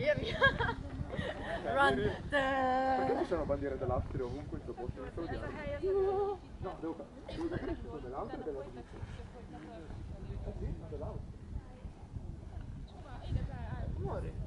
Via via. Run. Perché ci sono bandiere dell'Austria ovunque in questo posto? No, devo capire se sono dell'Austria o della Svizzera. Sì, dell'Austria. Muore.